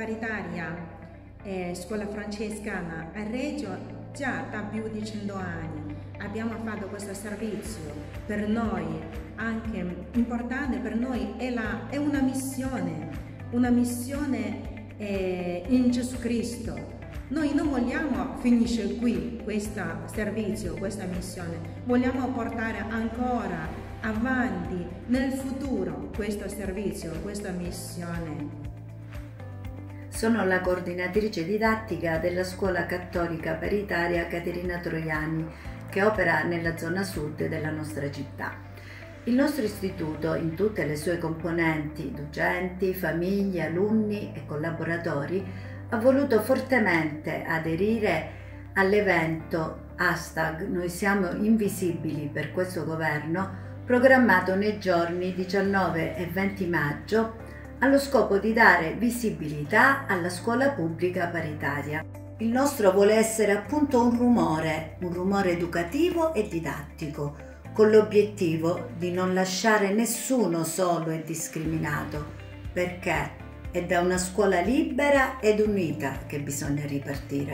paritaria scuola francescana a Reggio già da più di 100 anni. Abbiamo fatto questo servizio, per noi anche importante, per noi è una missione in Gesù Cristo. Noi non vogliamo finire qui questo servizio, questa missione, vogliamo portare ancora avanti nel futuro questo servizio, questa missione. Sono la coordinatrice didattica della Scuola Cattolica Paritaria Caterina Troiani, che opera nella zona sud della nostra città. Il nostro istituto, in tutte le sue componenti, docenti, famiglie, alunni e collaboratori, ha voluto fortemente aderire all'evento #Noi siamo invisibili per questo governo, programmato nei giorni 19 e 20 maggio, allo scopo di dare visibilità alla scuola pubblica paritaria. Il nostro vuole essere appunto un rumore educativo e didattico, con l'obiettivo di non lasciare nessuno solo e discriminato, perché è da una scuola libera ed unita che bisogna ripartire.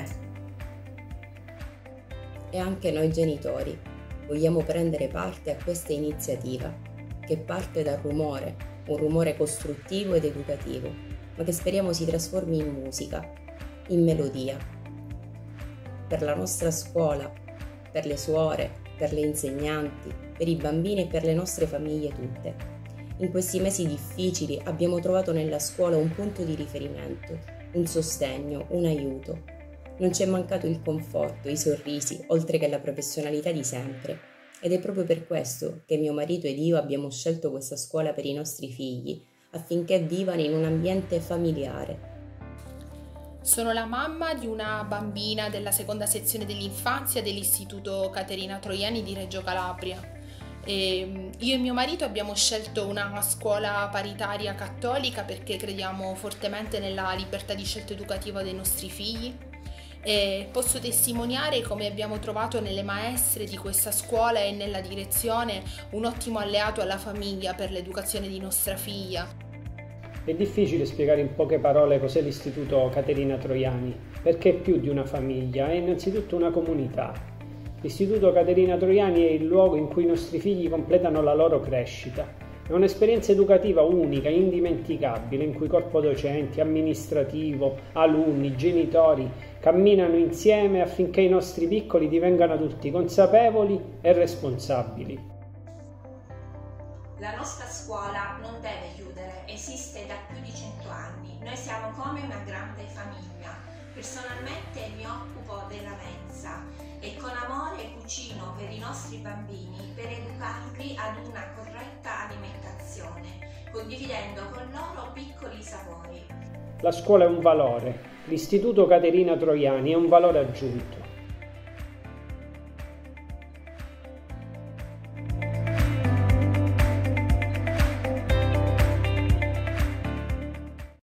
E anche noi genitori vogliamo prendere parte a questa iniziativa, che parte dal rumore, un rumore costruttivo ed educativo, ma che speriamo si trasformi in musica, in melodia. Per la nostra scuola, per le suore, per le insegnanti, per i bambini e per le nostre famiglie tutte. In questi mesi difficili abbiamo trovato nella scuola un punto di riferimento, un sostegno, un aiuto. Non ci è mancato il conforto, i sorrisi, oltre che la professionalità di sempre. Ed è proprio per questo che mio marito ed io abbiamo scelto questa scuola per i nostri figli, affinché vivano in un ambiente familiare. Sono la mamma di una bambina della seconda sezione dell'infanzia dell'Istituto Caterina Troiani di Reggio Calabria. Io e mio marito abbiamo scelto una scuola paritaria cattolica perché crediamo fortemente nella libertà di scelta educativa dei nostri figli. E posso testimoniare come abbiamo trovato nelle maestre di questa scuola e nella direzione un ottimo alleato alla famiglia per l'educazione di nostra figlia. È difficile spiegare in poche parole cos'è l'Istituto Caterina Troiani, perché è più di una famiglia, è innanzitutto una comunità. L'Istituto Caterina Troiani è il luogo in cui i nostri figli completano la loro crescita. È un'esperienza educativa unica, indimenticabile, in cui corpo docenti, amministrativo, alunni, genitori camminano insieme affinché i nostri piccoli divengano adulti consapevoli e responsabili. La nostra scuola non deve chiudere, esiste da più di 100 anni. Noi siamo come una grande famiglia. Personalmente mi occupo della mensa e con amore cucino per i nostri bambini per educarli ad una corretta alimentazione, condividendo con loro piccoli sapori. La scuola è un valore, l'Istituto Caterina Troiani è un valore aggiunto.